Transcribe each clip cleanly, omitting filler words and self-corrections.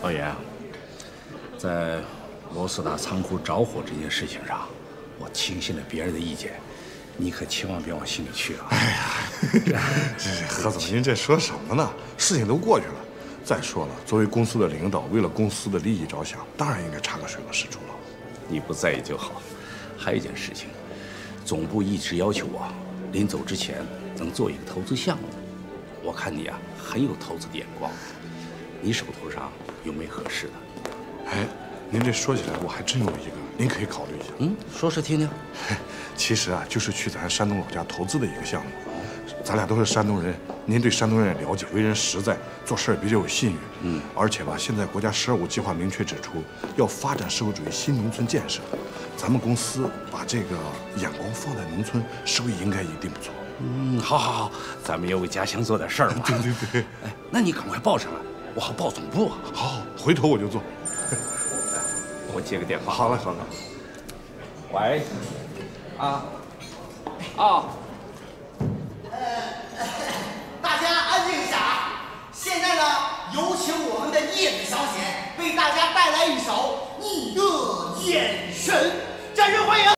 老严啊，在罗斯达仓库着火这件事情上，我听信了别人的意见，你可千万别往心里去啊！ 哎呀，这何总，您这说什么呢？事情都过去了。再说了，作为公司的领导，为了公司的利益着想，当然应该查个水落石出了。 你不在意就好。还有一件事情，总部一直要求我临走之前能做一个投资项目。我看你啊很有投资的眼光，你手头上有没合适的？ 哎，您这说起来，我还真有一个，您可以考虑一下。 嗯，说听听。 其实啊，就是去咱山东老家投资的一个项目。咱俩都是山东人，您对山东人也了解，为人实在，做事比较有信誉。而且吧，现在国家“十二五”计划明确指出，要发展社会主义新农村建设。咱们公司把这个眼光放在农村，收益应该一定不错。 好，咱们也为家乡做点事儿嘛。 对。 哎，那你赶快报上来，我好报总部啊。 好，回头我就做。 我接个电话。 好嘞。 喂。啊。 大家安静一下啊！现在呢，有请我们的叶子小姐为大家带来一首《你的眼神》，掌声欢迎！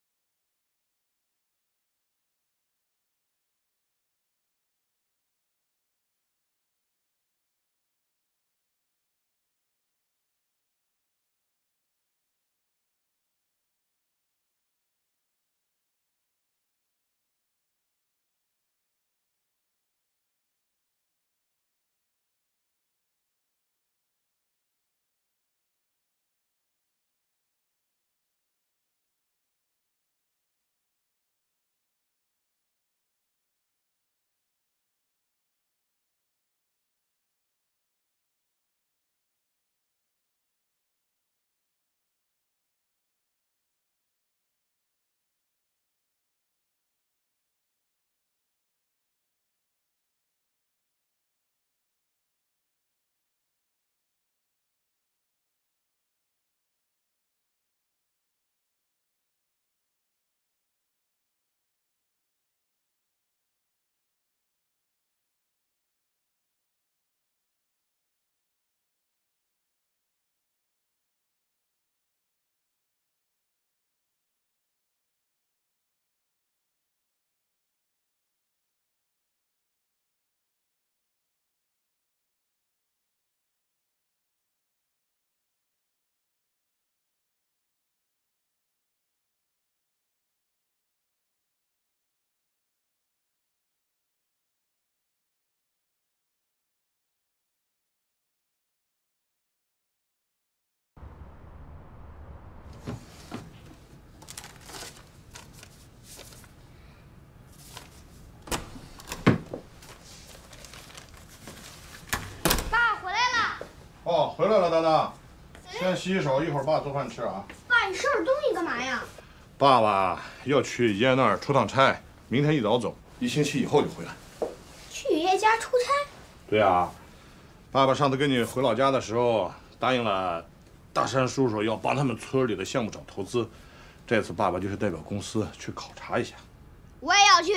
哦，回来了，丹丹。先洗洗手，一会儿爸做饭吃啊。 爸，你收拾东西干嘛呀？ 爸爸要去爷爷那儿出趟差，明天一早走，1星期以后就回来。 去爷爷家出差？ 对啊，爸爸上次跟你回老家的时候，答应了大山叔叔要帮他们村里的项目找投资，这次爸爸就是代表公司去考察一下。 我也要去。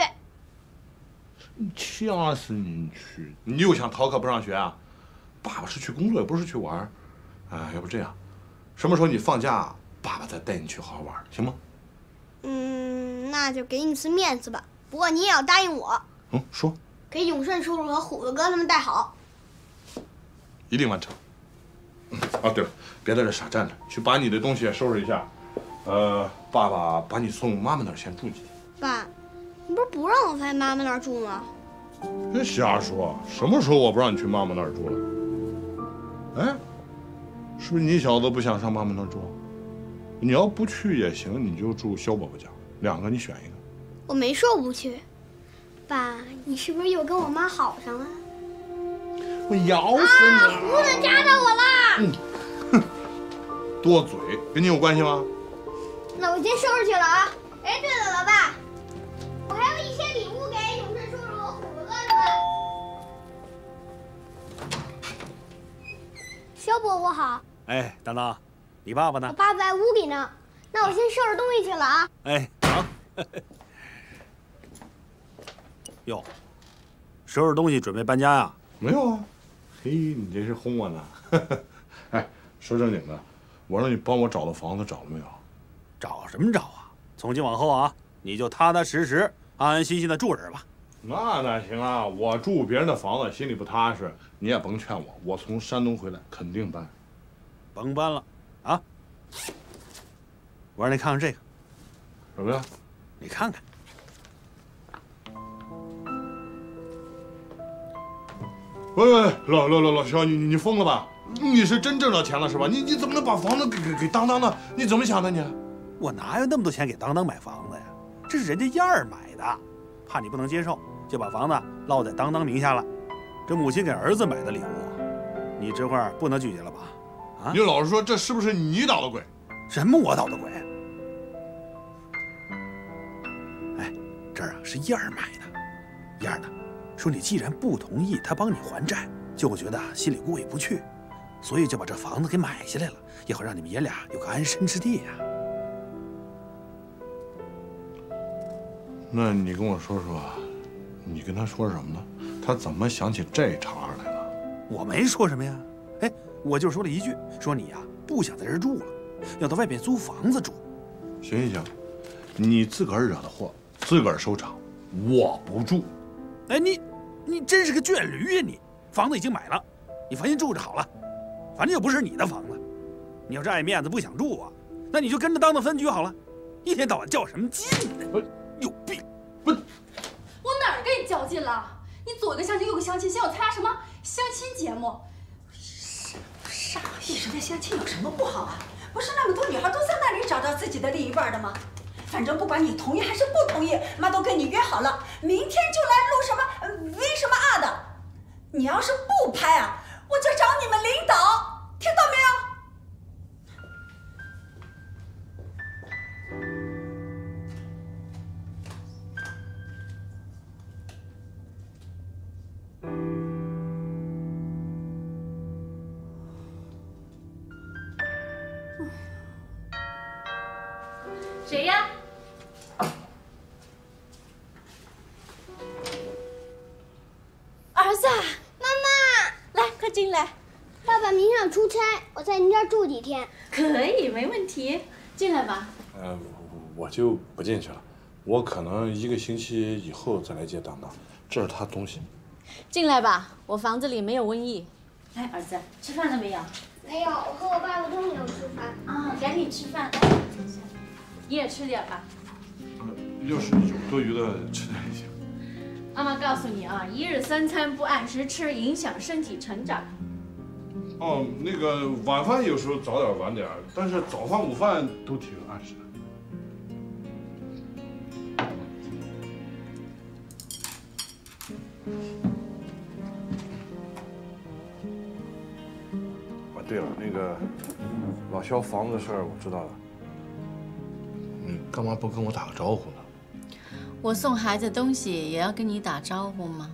呛死你去！你又想逃课不上学啊？爸爸是去工作，也不是去玩。要不这样，什么时候你放假，爸爸再带你去好好玩，行吗？ 那就给你次面子吧。不过你也要答应我。 说。 给永顺叔叔和虎子哥他们带好。 一定完成。对了，别在这傻站着，去把你的东西收拾一下。爸爸把你送妈妈那儿先住几天。 爸，你不是不让我在妈妈那儿住吗？ 别瞎说！什么时候我不让你去妈妈那儿住了？是不是你小子不想上妈妈那儿住？你要不去也行，你就住肖伯伯家，2个你选一个。 我没说不去。爸，你是不是又跟我妈好上了？ 我咬死你！ 胡子扎到我啦！ 多嘴，跟你有关系吗？ 那我先收拾去了啊。哎，对了，老爸，我还有一些礼物给永顺叔叔和虎子哥他们。肖伯伯好。 哎，当当，你爸爸呢？ 我爸在屋里呢。那我先收拾东西去了啊。 哎，好。哟，收拾东西准备搬家呀？ 没有啊。嘿，你这是哄我呢。 说正经的，我让你帮我找的房子找了没有？ 找什么找啊？从今往后啊，你就踏踏实实、安安心心的住这儿吧。 那哪行啊！我住别人的房子，心里不踏实。你也甭劝我，我从山东回来肯定搬。 甭搬了，啊！我让你看看这个， 什么呀？ 你看看。 喂，老肖，你疯了吧？你是真挣着钱了是吧？你怎么能把房子给当当的？你怎么想的你？ 我哪有那么多钱给当当买房子呀？这是人家燕儿买的，怕你不能接受，就把房子落在当当名下了。这母亲给儿子买的礼物，你这会儿不能拒绝了吧？啊！ 你老实说，这是不是你捣的鬼？ 什么我捣的鬼？哎，这儿啊是燕儿买的，燕儿呢说你既然不同意他帮你还债，就会觉得心里过意不去，所以就把这房子给买下来了，以后让你们爷俩有个安身之地呀。 那你跟我说说，你跟他说什么呢？他怎么想起这茬儿来了？ 我没说什么呀，哎，我就说了一句，说你呀不想在这儿住了，要到外边租房子住。 行，你自个儿惹的祸，自个儿收场，我不住。 哎，你真是个倔驴呀！你房子已经买了，你放心住着好了，反正又不是你的房子。你要是爱面子不想住啊，那你就跟着当分居好了，一天到晚较什么劲呢？有病！ 我哪儿跟你较劲了？你左个相亲右个相亲，想我参加什么相亲节目？ 上个一时的相亲有什么不好啊？不是那么多女孩都在那里找到自己的另一半的吗？反正不管你同意还是不同意，妈都跟你约好了，明天就来录什么 V 什么 R 的。你要是不拍啊，我就找你们领导，听到没有？ 谁呀？ 儿子， 妈妈， 来，快进来。 爸爸明天要出差，我在您这儿住几天。 可以，没问题，进来吧。 我就不进去了，我可能1个星期以后再来接当当，这是他东西。 进来吧，我房子里没有瘟疫。 来，儿子，吃饭了没有？ 没有，我和我爸爸都没有吃饭。 啊，赶紧吃饭。 你也吃点吧。 要是有多余的，吃点也行。 妈妈告诉你啊，一日3餐不按时吃，影响身体成长。 哦，那个晚饭有时候早点晚点，但是早饭午饭都挺按时的。对了，那个老肖房子的事儿我知道了，你干嘛不跟我打个招呼呢？ 我送孩子东西也要跟你打招呼吗？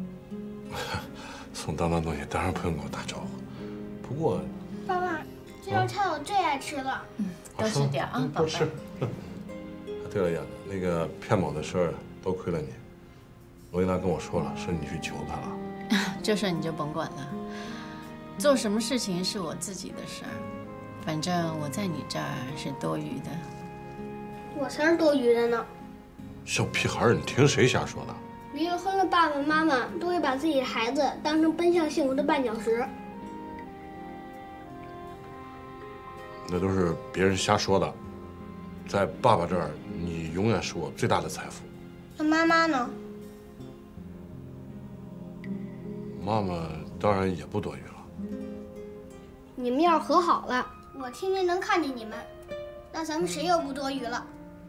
送当当东西当然不用跟我打招呼，不过， 爸爸，这道菜我最爱吃了。 多吃点啊，宝贝。 多吃。对了，燕子，那个骗某的事儿多亏了你，罗英娜跟我说了，说你去求他了。 这事你就甭管了。做什么事情是我自己的事儿，反正我在你这儿是多余的。 我才是多余的呢。 小屁孩儿，你听谁瞎说的？ 离了婚的爸爸妈妈都会把自己的孩子当成奔向幸福的绊脚石。 那都是别人瞎说的，在爸爸这儿，你永远是我最大的财富。 那妈妈呢？ 妈妈当然也不多余了。 你们要是和好了，我天天能看见你们，那咱们谁又不多余了？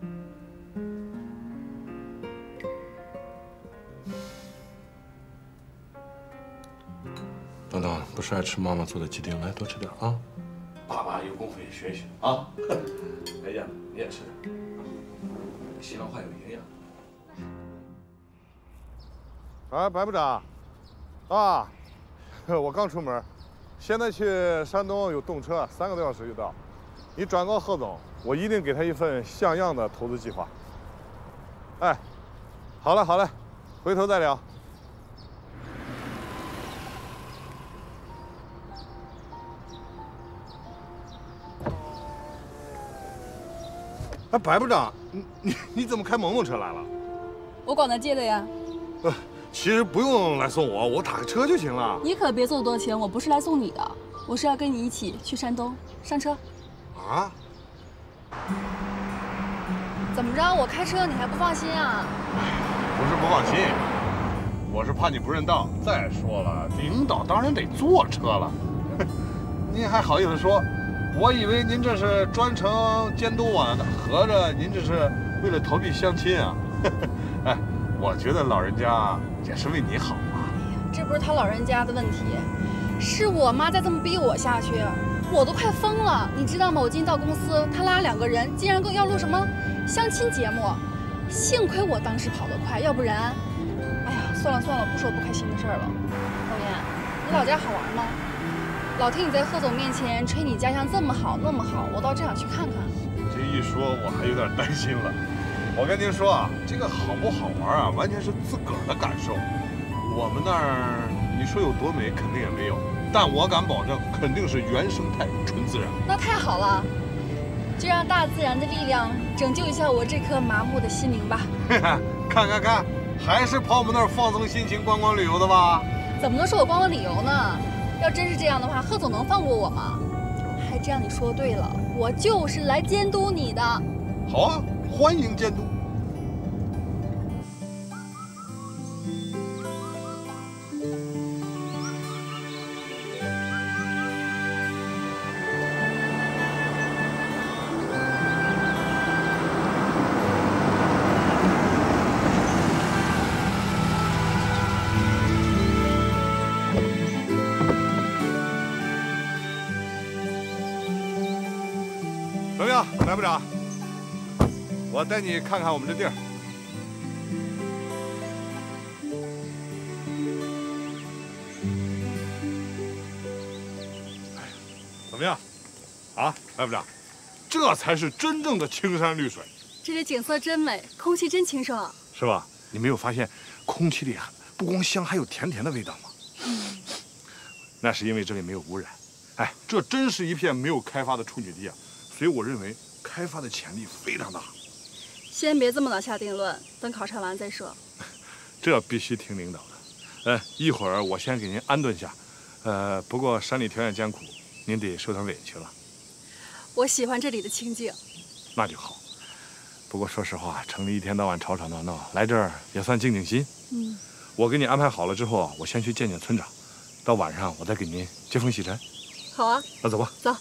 当当，不是爱吃妈妈做的鸡丁，来多吃点啊。爸爸有功夫也学一学啊。哎呀，你也吃点，西兰花有营养。哎，白部长，啊，我刚出门，现在去山东有动车，3个多小时就到。你转告贺总，我一定给他一份像样的投资计划。哎，好嘞，好嘞，回头再聊。 哎，白部长，你怎么开萌萌车来了？ 我管他借的呀。 其实不用来送我，我打个车就行了。 你可别做多钱，我不是来送你的，我是要跟你一起去山东。上车。 啊？ 怎么着？我开车你还不放心啊？ 不是不放心，我是怕你不认道。再说了，领导当然得坐车了。您还好意思说？我以为您这是专程监督我呢，合着您这是为了逃避相亲啊？哎，我觉得老人家也是为你好嘛。 哎呀，这不是他老人家的问题，是我妈再这么逼我下去，我都快疯了，你知道吗？我今天到公司，他拉2个人，竟然要录什么相亲节目，幸亏我当时跑得快，要不然，哎呀，算了，不说不开心的事儿了。老严，你老家好玩吗？老听你在贺总面前吹你家乡这么好那么好，我倒真想去看看。 这一说，我还有点担心了。我跟您说啊，这个好不好玩啊，完全是自个儿的感受。我们那儿你说有多美，肯定也没有，但我敢保证，肯定是原生态、纯自然。 那太好了，就让大自然的力量拯救一下我这颗麻木的心灵吧。 看，还是跑我们那儿放松心情、观光旅游的吧？ 怎么能说我观光旅游呢？要真是这样的话，贺总能放过我吗？还真让你说对了，我就是来监督你的。 好啊，欢迎监督。怎么样，白部长？我带你看看我们这地儿。怎么样？啊，白部长，这才是真正的青山绿水。 这里景色真美，空气真清爽， 是吧？你没有发现空气里不光香，还有甜甜的味道吗？那是因为这里没有污染。哎，这真是一片没有开发的处女地啊！所以我认为开发的潜力非常大。 先别这么早下定论，等考察完再说。 这必须听领导的。一会儿我先给您安顿下。不过山里条件艰苦，您得受点委屈了。 我喜欢这里的清静。 那就好。不过说实话，城里一天到晚吵吵闹闹，来这儿也算静静心。我给你安排好了之后，我先去见见村长，到晚上我再给您接风洗尘。 好啊， 那走吧。 走。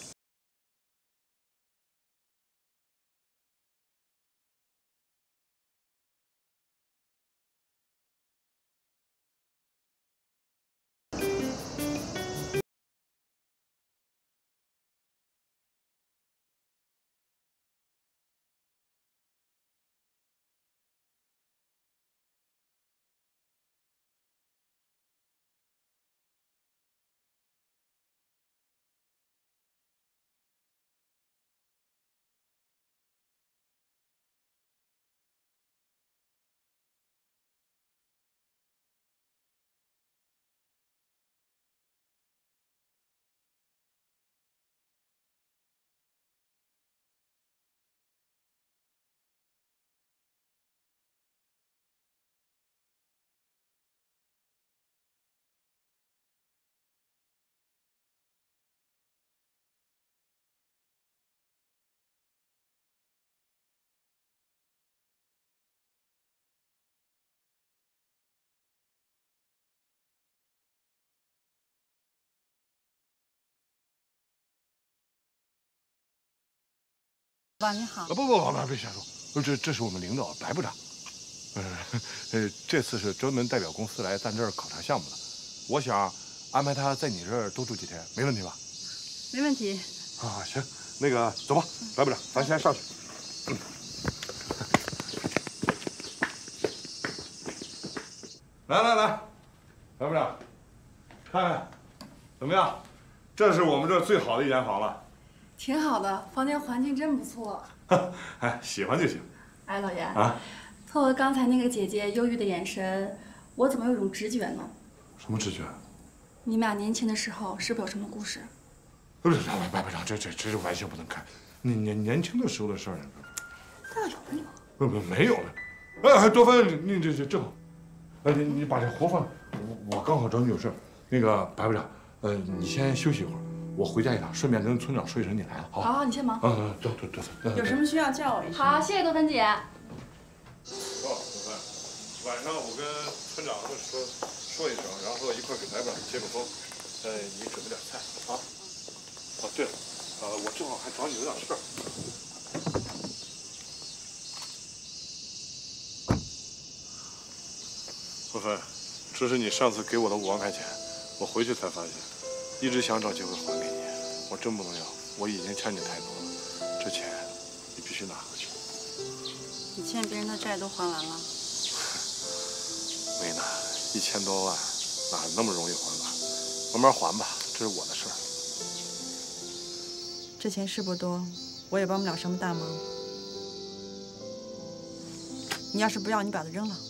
爸，你好。 不，别瞎说。这是我们领导白部长。这次是专门代表公司来咱这儿考察项目的。我想安排他在你这儿多住几天，没问题吧？ 没问题。 啊，行，那个走吧，白部长，咱先上去。来，白部长，看怎么样？这是我们这儿最好的一间房了。 挺好的，房间环境真不错。 哎，喜欢就行。 哎，老严啊， 透过刚才那个姐姐忧郁的眼神，我怎么有一种直觉呢？ 什么直觉？ 你们俩年轻的时候是不是有什么故事？ 不是，白部长，这玩笑不能开。你年轻的时候的事儿， 他要有没有？ 没有了。哎，多芬，你这正好。你把这活放，我刚好找你有事。那个白部长，你先休息一会儿，我回家一趟，顺便跟村长说一声你来了。 好，你先忙。 走。 有什么需要叫我一声。 好，谢谢多芬姐。 多芬，晚上我跟村长他们说一声，然后一块给白部长接个风。你准备点菜啊。对了，我正好还找你有点事儿。多芬，这是你上次给我的5万块钱，我回去才发现，一直想找机会还给你，我真不能要，我已经欠你太多了，这钱你必须拿回去。 你欠别人的债都还完了？ 没呢，1000多万，哪那么容易还完？慢慢还吧，这是我的事儿。 这钱是不多，我也帮不了什么大忙。你要是不要，你把它扔了。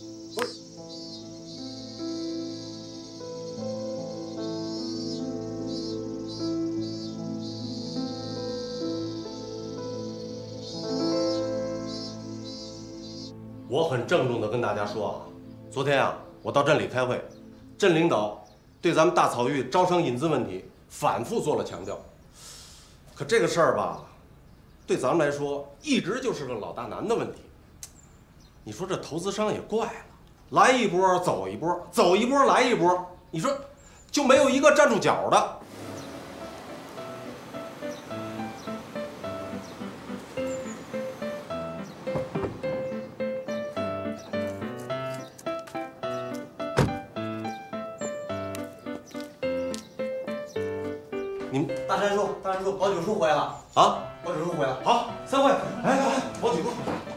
我很郑重地跟大家说啊，昨天啊，我到镇里开会，镇领导对咱们大草域招商引资问题反复做了强调。可这个事儿吧，对咱们来说一直就是个老大难的问题。你说这投资商也怪了，来一波走一波，走一波来一波，你说就没有一个站住脚的。你们大山叔，保九叔回来了啊！保九叔回来了，好，散会。来，保九哥，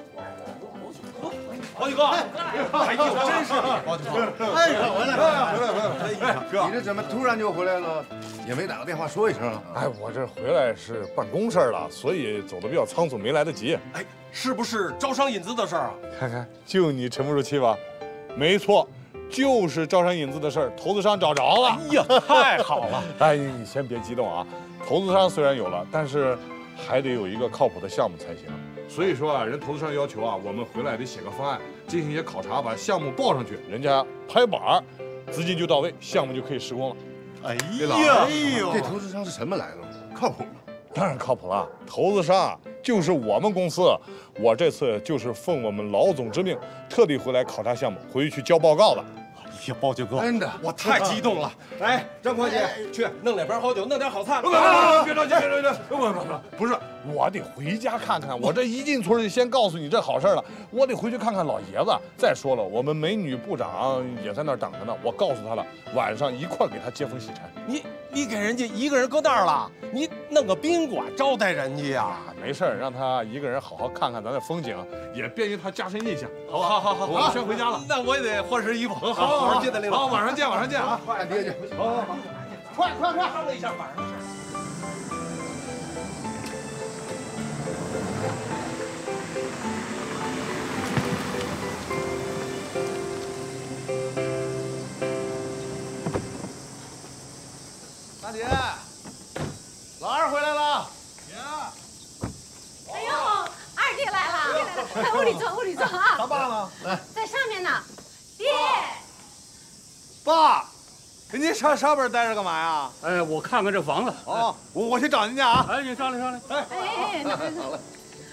保九哥，哎呦，真是你，保九哥， 哎，回来，哥，你这怎么突然就回来了？也没打个电话说一声啊？ 哎，我这回来是办公事儿了，所以走的比较仓促，没来得及。 哎，是不是招商引资的事儿啊？ 看，就你沉不住气吧？没错。就是招商引资的事儿，投资商找着了。 哎呀，太好了！ 哎，你先别激动啊，投资商虽然有了，但是还得有一个靠谱的项目才行。所以说啊，人投资商要求啊，我们回来得写个方案，进行一些考察，把项目报上去，人家拍板，资金就到位，项目就可以施工了。 哎呀，这投资商是什么来路？靠谱吗？ 当然靠谱了，投资商就是我们公司。我这次就是奉我们老总之命，特地回来考察项目，回去交报告的。 哎呀，包九哥， 真的， 我太激动了！来，张会计，去弄2瓶好酒，弄点好菜。 别着急，不是，我得回家看看。我这一进村就先告诉你这好事了，我得回去看看老爷子。再说了，我们美女部长也在那儿等着呢，我告诉他了，晚上一块给他接风洗尘。 你给人家一个人搁那儿了，你弄个宾馆招待人家呀？ 没事儿，让他一个人好好看看咱的风景，也便于他加深印象。 好， 我先回家了。 那我也得换身衣服。 好，接待领导。好，晚上见啊！ 快爹去。 好， 快！ 商量一下晚上的事。 大姐，老二回来了。 哎呦，二弟来了！快屋里坐啊！ 他爸呢？来， 在上面呢。爹， 爸，您上边待着干嘛呀？ 哎，我看看这房子。 哦，我去找您去啊。 哎，你上来。 哎， 好嘞。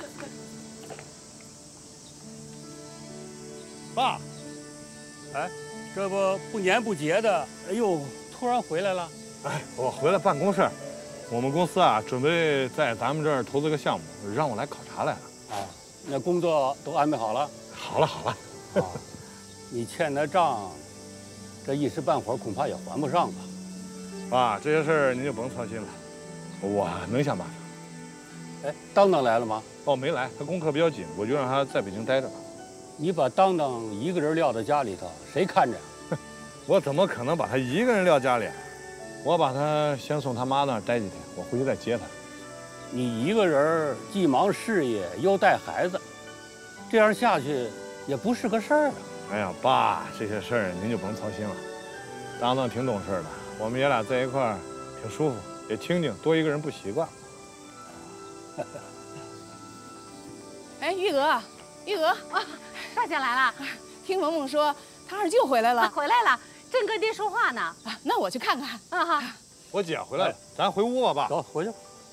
爸，哎，这不年不节的，哎呦，突然回来了。 哎，我回来办公事儿，我们公司啊准备在咱们这儿投资个项目，让我来考察来了。 哦，那工作都安排好了？ 好了。 哦，你欠的账，这一时半会儿恐怕也还不上吧？ 爸，这些事儿您就甭操心了，我能想办法。 哎，当当来了吗？ 哦，没来，他功课比较紧，我就让他在北京待着。 你把当当一个人撂在家里头，谁看着？ 我怎么可能把他一个人撂家里？我把他先送他妈那儿待几天，我回去再接他。 你一个人既忙事业又带孩子，这样下去也不是个事儿啊。 哎呀，爸，这些事儿您就甭操心了。当当挺懂事的，我们爷俩在一块儿挺舒服，也清静，多一个人不习惯。 哎，玉娥，玉娥啊， 大姐来了。 听萌萌说他二舅回来了， 回来了，正跟爹说话呢。 啊，那我去看看。 啊哈。 我姐回来了，咱回屋吧，爸。 走，回去。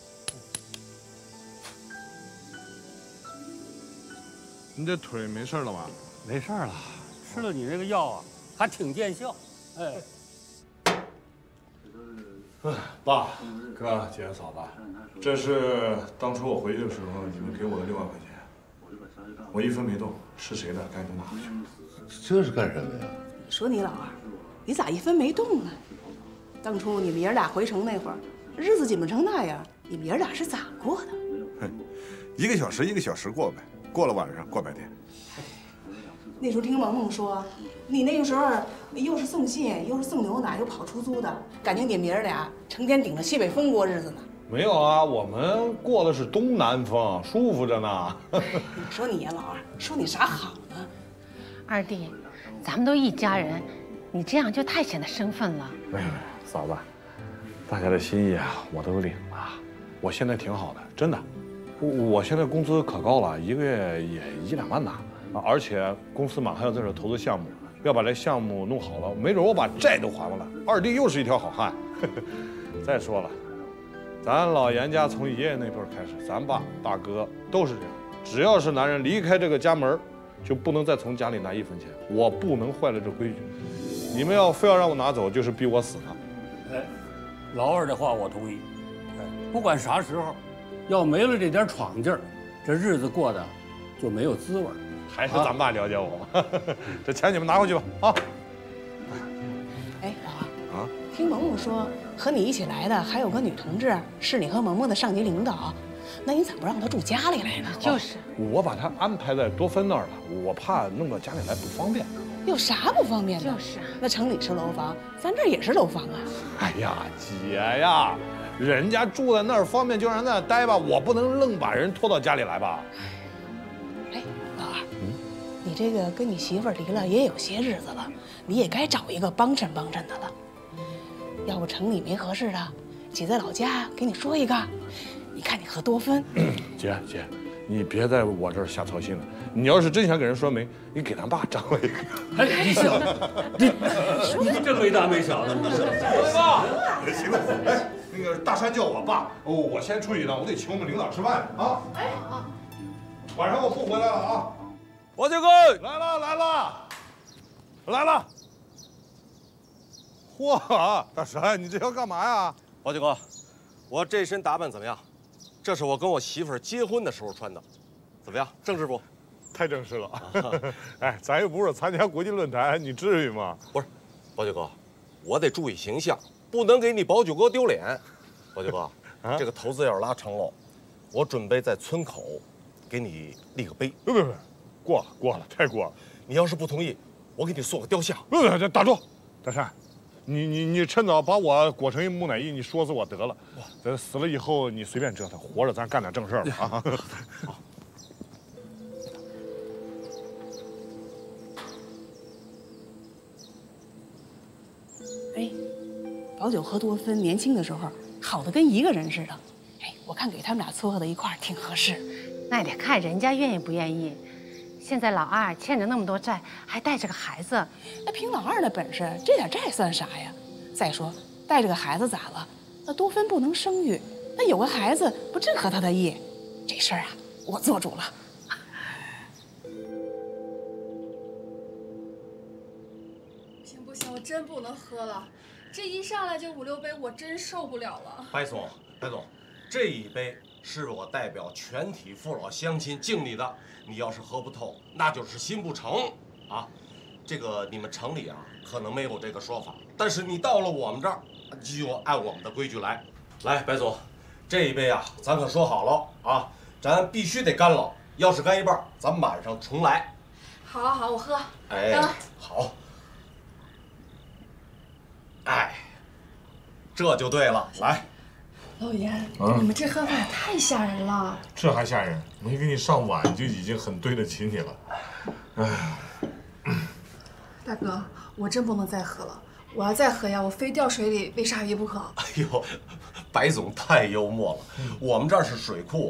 你这腿没事了吧？ 没事了，吃了你那个药啊，还挺见效。哎。 爸、哥、姐、嫂子，这是当初我回去的时候你们给我的6万块钱，我一分没动，是谁的该都拿回去。 这是干什么呀？ 说你老二，你咋一分没动呢？当初你们爷俩回城那会儿，日子紧不成那样，你们爷俩是咋过的？ 哼，1个小时1个小时过呗，过了晚上过白天。 那时候听萌萌说，你那个时候又是送信，又是送牛奶，又跑出租的，感觉你们爷俩成天顶着西北风过日子呢。 没有啊，我们过的是东南风，舒服着呢。 说你呀，老二，说你啥好呢？ 二弟，咱们都一家人，你这样就太显得生分了。 没有，嫂子，大家的心意啊，我都领了。我现在挺好的，真的。我现在工资可高了，1个月也1、2万拿。而且公司马上要在这投资项目，要把这项目弄好了，没准我把债都还了。二弟又是一条好汉。再说了，咱老严家从爷爷那辈开始，咱爸、大哥都是这样，只要是男人离开这个家门，就不能再从家里拿1分钱。我不能坏了这规矩。你们要非要让我拿走，就是逼我死呢。 哎，老二的话我同意。哎，不管啥时候，要没了这点闯劲儿，这日子过得就没有滋味。 还是咱爸了解我。这钱你们拿回去吧，啊！ 哎，老二啊，听萌萌说和你一起来的还有个女同志，是你和萌萌的上级领导，那你怎么不让她住家里来呢？ 就是， 我把她安排在多芬那儿了，我怕弄到家里来不方便。 有啥不方便的？ 就是， 那城里是楼房，咱这儿也是楼房啊。 哎呀，姐呀，人家住在那儿方便就让人在那儿待吧，我不能愣把人拖到家里来吧。 你这个跟你媳妇儿离了也有些日子了，你也该找一个帮衬帮衬的了。要不城里没合适的，姐在老家给你说一个。你看你和多芬。 姐，你别在我这儿瞎操心了。你要是真想给人说媒，你给咱爸张罗一个。 哎，你小子，你真没大没小的，你是。 爸，行了，哎，那个大山叫我爸，我先出去一趟，我得请我们领导吃饭啊。哎啊，晚上我不回来了啊。 王九哥来了！嚯，大山，你这要干嘛呀？ 王九哥，我这身打扮怎么样？这是我跟我媳妇儿结婚的时候穿的，怎么样？正式不？ 太正式了。哎，咱又不是参加国际论坛，你至于吗？ 不是，王九哥，我得注意形象，不能给你宝九哥丢脸。王九哥，这个投资要是拉成了，我准备在村口给你立个碑。 别。过了，太过了！ 你要是不同意，我给你塑个雕像。 别，打住！大山，你趁早把我裹成一木乃伊，你说死我得了。咱死了以后你随便折腾，活着咱干点正事儿吧啊！好。 哎，宝九和多芬年轻的时候好的跟一个人似的。哎，我看给他们俩撮合到一块儿挺合适。 那得看人家愿意不愿意。现在老二欠着那么多债，还带着个孩子， 那凭老二的本事，这点债算啥呀？再说带着个孩子咋了？那多芬不能生育，那有个孩子不正合他的意？这事儿啊，我做主了。 不行，我真不能喝了，这一上来就5、6杯，我真受不了了。 白总，这一杯是我代表全体父老乡亲敬你的。你要是喝不透，那就是心不诚啊！这个你们城里啊，可能没有这个说法，但是你到了我们这儿，就按我们的规矩来。来，白总，这一杯啊，咱可说好了啊，咱必须得干了。要是干一半，咱晚上重来。 好，我喝。 哎，好。哎，这就对了。来。 老严，你们这喝法也太吓人了。 这还吓人？没给你上碗就已经很对得起你了。哎， 大哥，我真不能再喝了。我要再喝呀，我非掉水里喂鲨鱼不可。 哎呦，白总太幽默了。我们这儿是水库，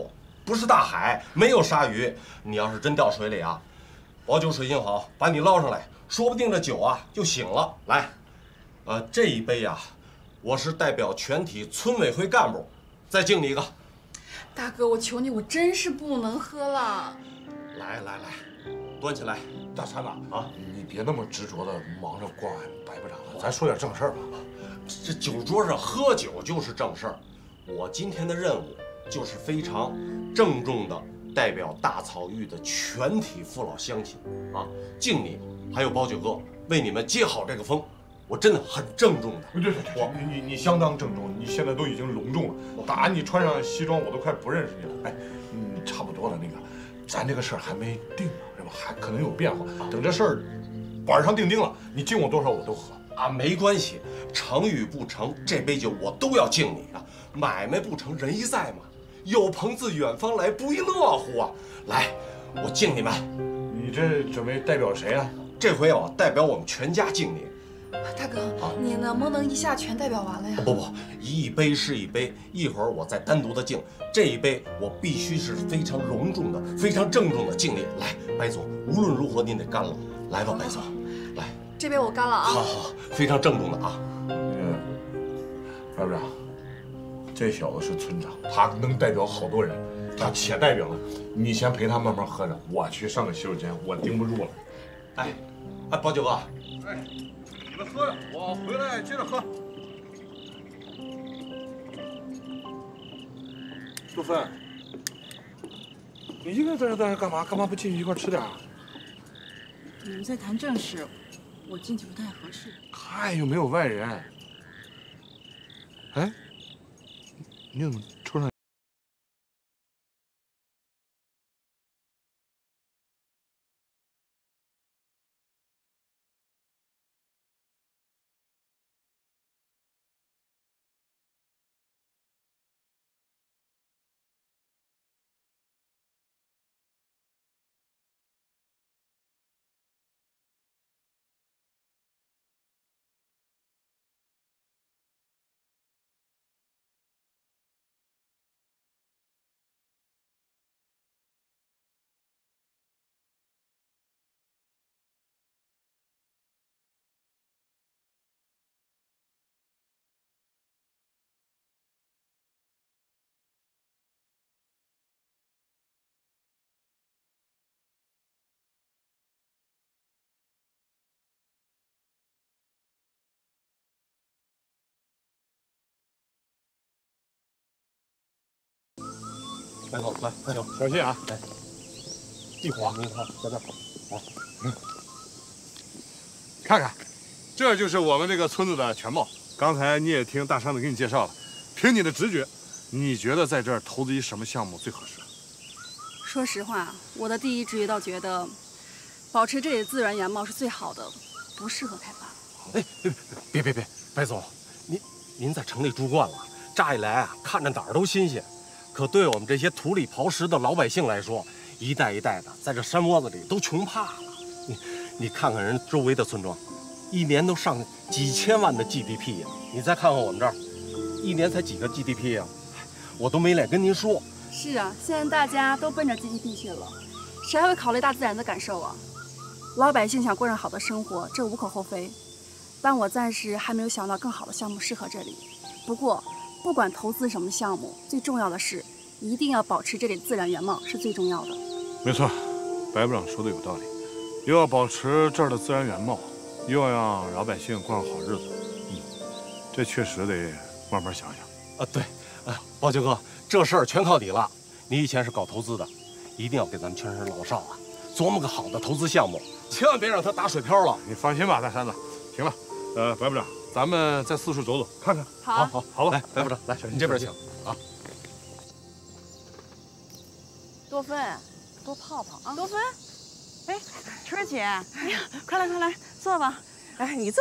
不是大海，没有鲨鱼。你要是真掉水里啊，保酒水性好，把你捞上来，说不定这酒啊就醒了。来，这一杯呀，我是代表全体村委会干部，再敬你一个。 大哥，我求你，我真是不能喝了。 来，端起来。 大山子啊，你别那么执着的忙着关爱白部长了，咱说点正事儿吧。 这酒桌上喝酒就是正事儿。我今天的任务就是非常郑重的代表大草峪的全体父老乡亲啊，敬你，还有包九哥，为你们接好这个风。我真的很郑重的。 对，你相当郑重，你现在都已经隆重了。打你穿上西装，我都快不认识你了。哎，差不多了，那个，咱这个事儿还没定呢，是吧？还可能有变化。等这事儿板上钉钉了，你敬我多少我都喝啊，没关系，成与不成，这杯酒我都要敬你啊。买卖不成仁义在嘛，有朋自远方来，不亦乐乎啊！来，我敬你们。 你这准备代表谁啊？ 这回我代表我们全家敬你。 大哥，你能不能一下全代表完了呀？ 不，一杯是一杯，一会儿我再单独的敬。这一杯我必须是非常隆重的、非常郑重的敬你。来，白总，无论如何您得干了。来吧，白总，来， 这杯我干了啊。 好，非常郑重的啊。 白部长，这小子是村长，他能代表好多人，他且代表了。你先陪他慢慢喝着，我去上个洗手间，我盯不住了。 哎，包九哥， 哎。你们喝，我回来接着喝。杜芬，你一个人在这干嘛？干嘛不进去一块吃点？ 你们在谈正事，我进去不太合适。 看又没有外人。哎，你怎么抽上？ 白总，来，行， 小心啊！ 来， 一晃， 您看，在这儿，来， 看看，这就是我们这个村子的全貌。刚才你也听大山子给你介绍了，凭你的直觉，你觉得在这儿投资一什么项目最合适？ 说实话，我的第一直觉倒觉得，保持这里的自然原貌是最好的，不适合开发。 哎，别，白总，您在城里住惯了，乍一来啊，看着哪儿都新鲜。可对我们这些土里刨食的老百姓来说，一代一代的在这山窝子里都穷怕了。你看看人周围的村庄，一年都上几千万的 GDP 呀！你再看看我们这儿，一年才几个 GDP 呀？我都没脸跟您说。 是啊，现在大家都奔着 GDP 去了，谁还会考虑大自然的感受啊？老百姓想过上好的生活，这无可厚非。但我暂时还没有想到更好的项目适合这里。不过，不管投资什么项目，最重要的是一定要保持这里自然原貌是最重要的。 没错，白部长说的有道理，又要保持这儿的自然原貌，又要让老百姓过上好日子。这确实得慢慢想想。 对，包九哥，这事儿全靠你了。你以前是搞投资的，一定要给咱们全省老少啊琢磨个好的投资项目，千万别让它打水漂了。 你放心吧，大山子。行了，白部长，咱们再四处走走，看看。好， 来，白部长，来，你这边请啊。 多芬，多泡泡啊！多芬，哎，春儿姐，哎呀，快来，坐吧。哎，你坐。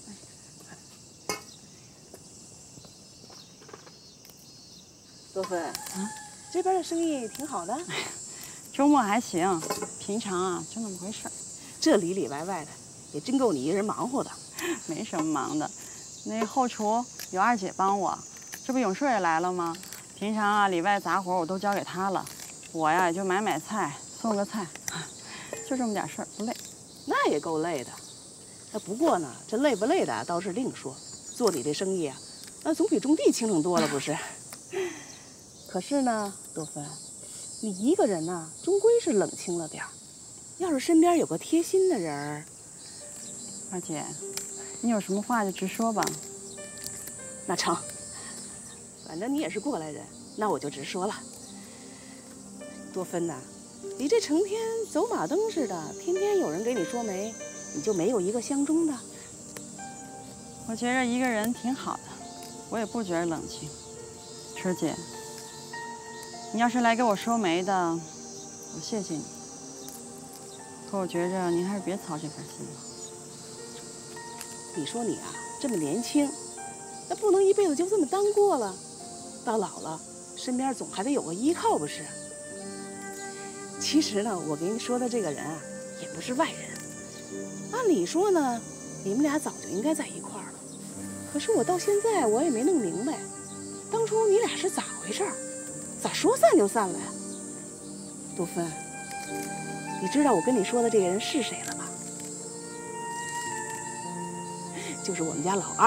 多芬，这边的生意挺好的。周末还行，平常啊就那么回事。这里里外外的，也真够你一人忙活的。没什么忙的，那后厨有二姐帮我，这不永顺也来了吗？平常啊里外杂活我都交给她了。 我呀就买菜，送个菜，就这么点事儿，不累。 那也够累的。那不过呢，这累不累的倒是另说。做你这生意啊，那总比种地轻省多了，不是？可是呢，多芬，你一个人呢，终归是冷清了点儿。要是身边有个贴心的人儿， 二姐，你有什么话就直说吧。 那成，反正你也是过来人，那我就直说了。多芬呐，你这成天走马灯似的，天天有人给你说媒，你就没有一个相中的？ 我觉着一个人挺好的，我也不觉得冷清。春姐，你要是来给我说媒的，我谢谢你。可我觉着您还是别操这份心了。 你说你啊，这么年轻，那不能一辈子就这么当过了，到老了身边总还得有个依靠，不是？其实呢，我给你说的这个人啊，也不是外人。按理说呢，你们俩早就应该在一块儿了。可是我到现在我也没弄明白，当初你俩是咋回事？咋说散就散了呀？多芬，你知道我跟你说的这个人是谁了吧？就是我们家老二。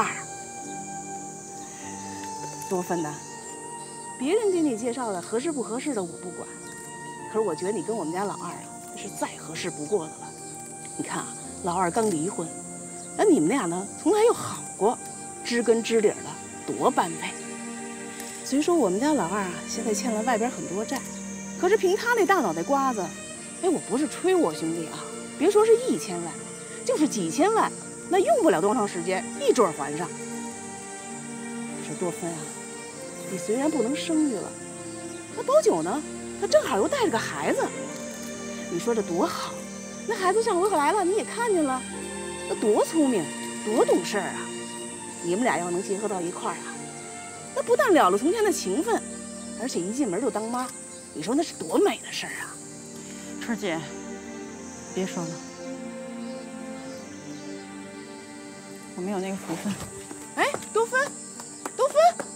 多芬呐，别人给你介绍的合适不合适的我不管，可是我觉得你跟我们家老二啊，是再合适不过的了。你看啊，老二刚离婚，那你们俩呢，从来又好过，知根知底的，多般配。虽说我们家老二啊，现在欠了外边很多债，可是凭他那大脑袋瓜子，哎，我不是吹我兄弟啊，别说是1000万，就是几千万，那用不了多长时间，一准还上。可是多芬啊，你虽然不能生育了，那宝九呢，他正好又带着个孩子，你说这多好？那孩子上回来了，你也看见了，那多聪明，多懂事啊！你们俩要能结合到一块儿啊，那不但了了从前的情分，而且一进门就当妈，你说那是多美的事儿啊！ 春姐，别说了，我没有那个福分。 哎，多芬，多芬，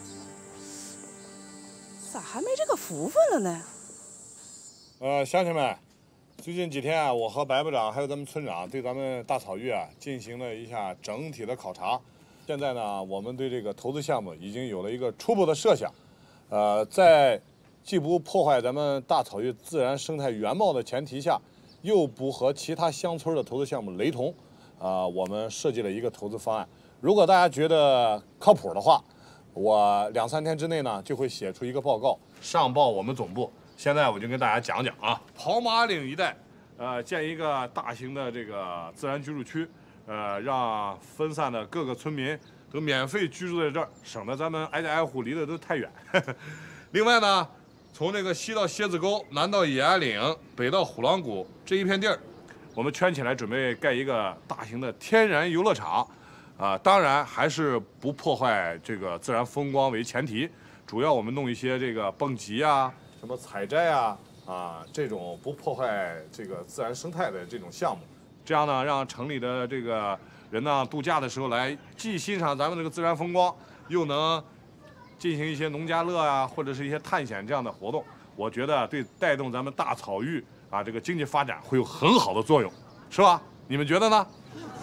咋还没这个福分了呢？ 乡亲们，最近几天啊，我和白部长还有咱们村长对咱们大草域啊进行了一下整体的考察。现在呢，我们对这个投资项目已经有了一个初步的设想。在既不破坏咱们大草域自然生态原貌的前提下，又不和其他乡村的投资项目雷同，我们设计了一个投资方案。如果大家觉得靠谱的话，我2、3天之内呢就会写出一个报告上报我们总部。现在我就跟大家讲讲啊，跑马岭一带，建一个大型的这个自然居住区，让分散的各个村民都免费居住在这儿，省得咱们挨家挨户离得都太远。另外呢，从这个西到蝎子沟，南到野鸭岭，北到虎狼谷这一片地儿，我们圈起来准备盖一个大型的天然游乐场，当然还是不破坏这个自然风光为前提，主要我们弄一些这个蹦极啊、什么采摘啊，这种不破坏这个自然生态的这种项目，这样呢，让城里的这个人呢度假的时候来，既欣赏咱们这个自然风光，又能进行一些农家乐啊，或者是一些探险这样的活动。我觉得对带动咱们大草域这个经济发展会有很好的作用，是吧？你们觉得呢？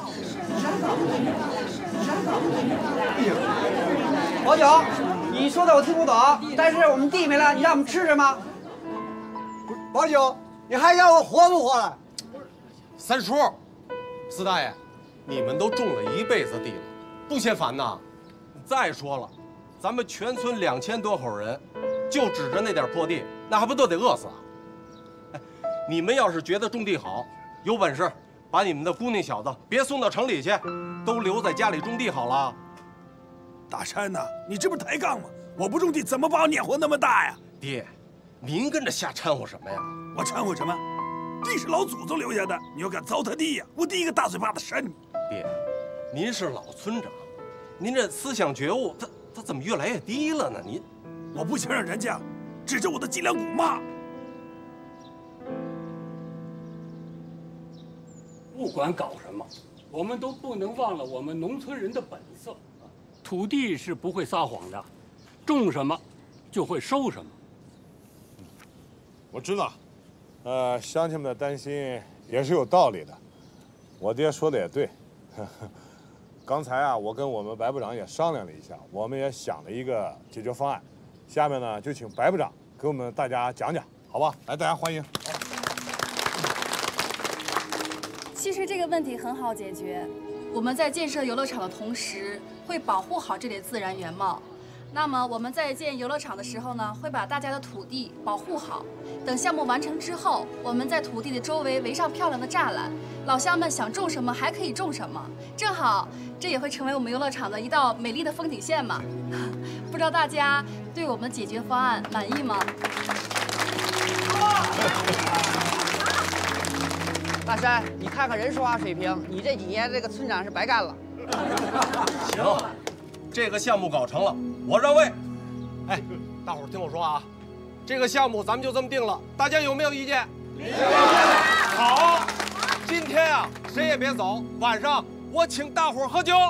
老九，你说的我听不懂，但是我们地没了，你让我们吃什么？ 不是，老九，你还要我活不活了？ 三叔，四大爷，你们都种了一辈子地了，不嫌烦呐？再说了，咱们全村2000多口人，就指着那点破地，那还不都得饿死啊？哎，你们要是觉得种地好，有本事把你们的姑娘小子别送到城里去，都留在家里种地好了。 大山呐，你这不是抬杠吗？我不种地怎么把我撵活那么大呀？ 爹，您跟着瞎掺和什么呀？ 我掺和什么？地是老祖宗留下的，你要敢糟蹋地呀，我第一个大嘴巴子扇你！ 爹，您是老村长，您这思想觉悟，他怎么越来越低了呢？您， 我不想让人家指着我的脊梁骨骂。 不管搞什么，我们都不能忘了我们农村人的本色。土地是不会撒谎的，种什么就会收什么。 我知道，乡亲们的担心也是有道理的。我爹说的也对。刚才啊，我跟我们白部长也商量了一下，我们也想了一个解决方案。下面呢，就请白部长给我们大家讲讲，好吧？来，大家欢迎。 其实这个问题很好解决，我们在建设游乐场的同时，会保护好这里的自然原貌。那么我们在建游乐场的时候呢，会把大家的土地保护好。等项目完成之后，我们在土地的周围围上漂亮的栅栏，老乡们想种什么还可以种什么，正好这也会成为我们游乐场的一道美丽的风景线嘛。不知道大家对我们的解决方案满意吗？ 大山，你看看人说话水平，你这几年这个村长是白干了。 行，这个项目搞成了，我让位。哎，大伙儿听我说啊，这个项目咱们就这么定了，大家有没有意见？好，今天啊，谁也别走，晚上我请大伙儿喝酒。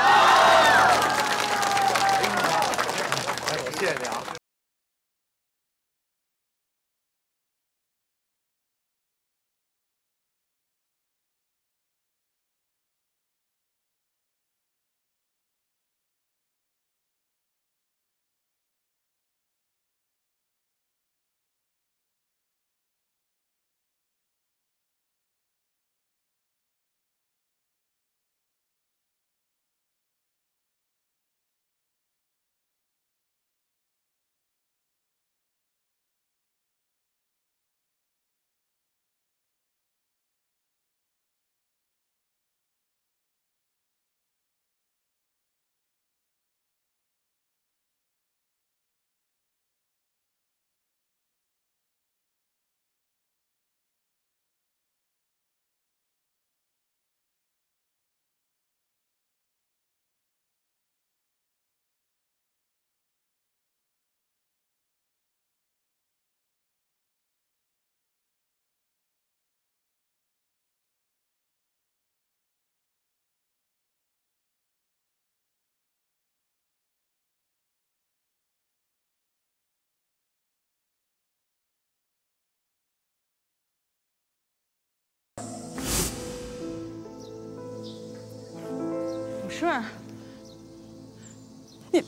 我谢谢你啊。 顺，你，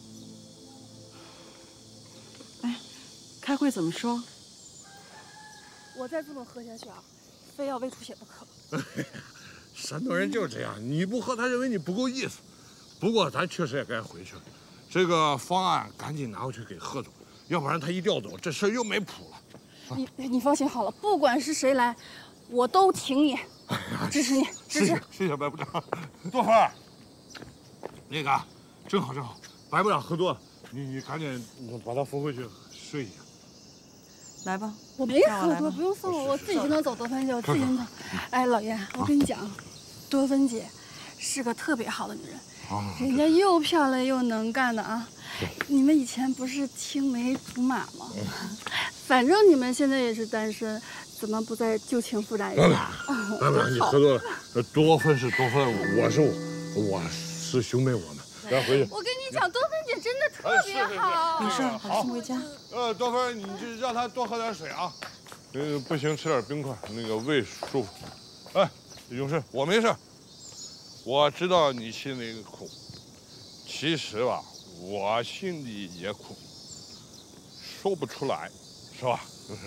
哎，开会怎么说？ 我再这么喝下去啊，非要胃出血不可。 山东人就是这样，你不喝，他认为你不够意思。不过咱确实也该回去了，这个方案赶紧拿回去给贺总，要不然他一调走，这事儿又没谱了。 你放心好了，不管是谁来，我都挺你，支持你，支持。 谢谢白部长。多芬，那个正好，白部长喝多了，你赶紧把他扶回去睡一下。 来吧， 我没喝多，不用送我，我自己就能走。多芬姐，我自己就能走。哎，老爷，我跟你讲，多芬姐是个特别好的女人，人家又漂亮又能干的啊。你们以前不是青梅竹马吗？反正你们现在也是单身，怎么不再旧情复燃一下？ 白部长，你喝多了，多芬是多芬，我是兄妹我们。咱回去。 我跟你讲，多芬姐真的特别好。 没事，好，送回家。 多芬，你就让她多喝点水啊。不行，吃点冰块，那个胃舒服。哎，永士，我没事。我知道你心里苦，其实吧，我心里也苦，说不出来，是吧？永士，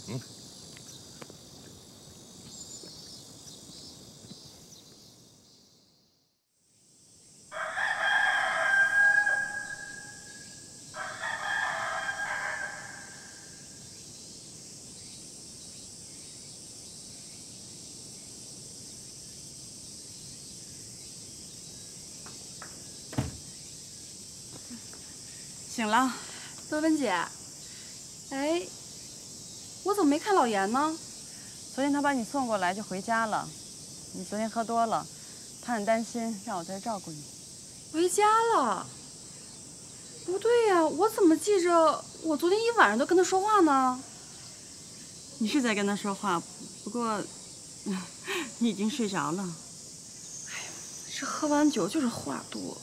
醒了， 多芬姐。哎，我怎么没看老严呢？ 昨天他把你送过来就回家了。你昨天喝多了，他很担心，让我在这照顾你。 回家了？不对呀，我怎么记着我昨天一晚上都跟他说话呢？ 你是在跟他说话，不过你已经睡着了。 哎呀，这喝完酒就是话多。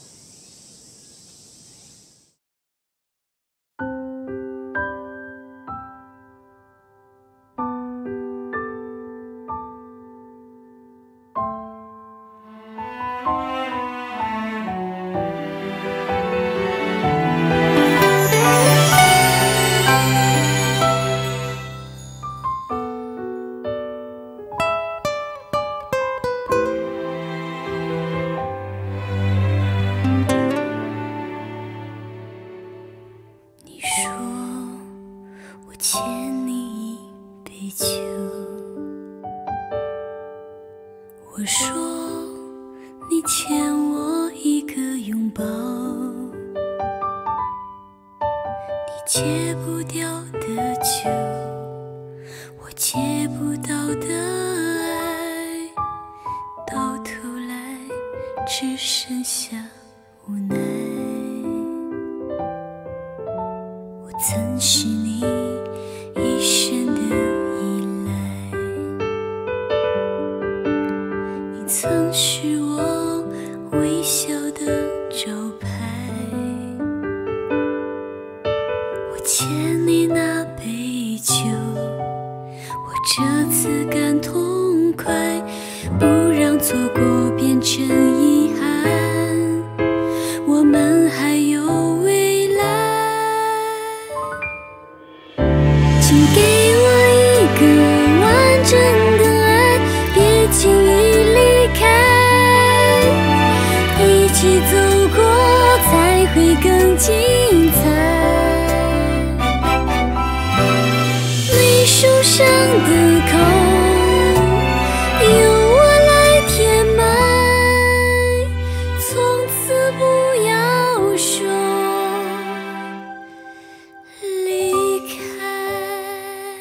抱，你戒不掉的酒，我戒不到的爱，到头来只剩下无奈。我曾是你一生的依赖，你曾是我微笑的招牌。我欠你那杯酒，我这次敢痛快，不让错过变成遗憾，我们还有未来。请给我一个完整的爱，别轻易离开，一起走过才会更精彩。你受伤的口，由我来填满，从此不要说离开。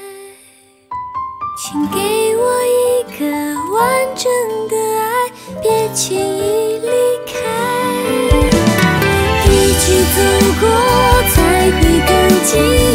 请给我一个完整的爱，别轻易离开，一起走过才会更精彩。